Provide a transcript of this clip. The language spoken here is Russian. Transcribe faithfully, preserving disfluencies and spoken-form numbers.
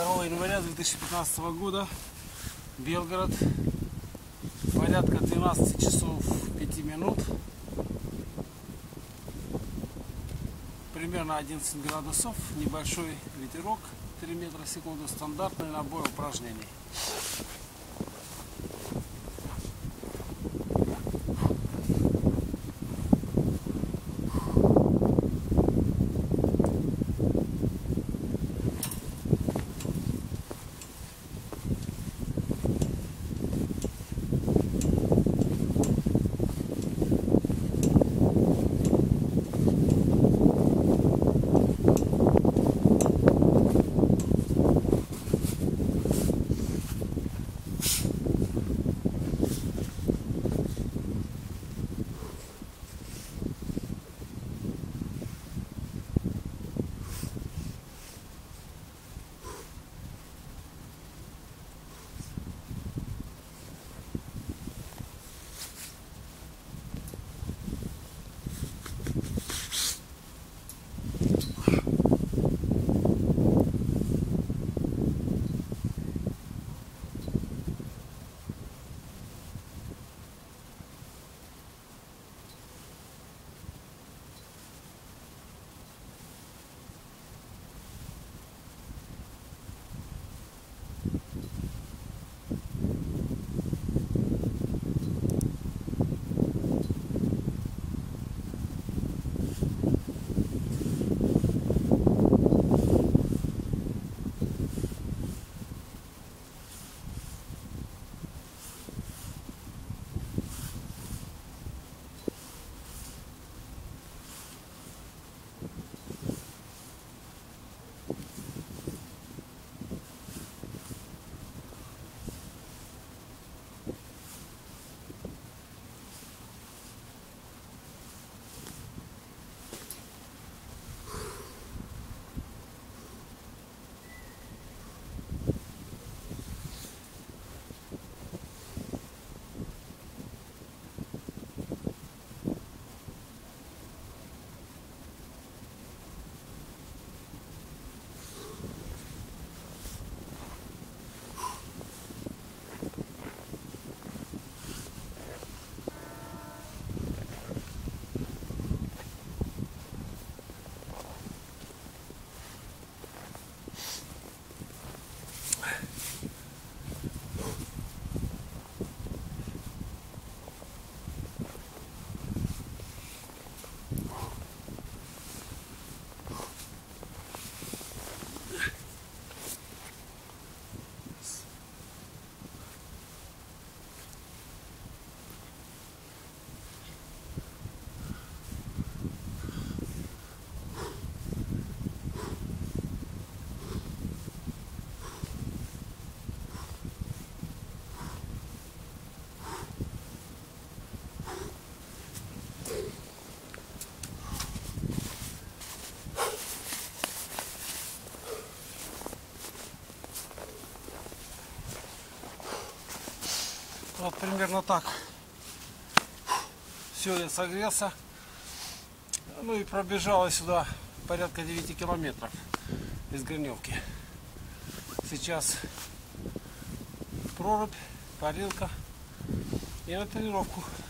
второго января две тысячи пятнадцатого года, Белгород, порядка двенадцати часов пяти минут, примерно одиннадцать градусов, небольшой ветерок, три метра в секунду, стандартный набор упражнений. Вот примерно так. Все, я согрелся. Ну и пробежала сюда порядка девяти километров из Гриневки. Сейчас прорубь, парилка и на тренировку.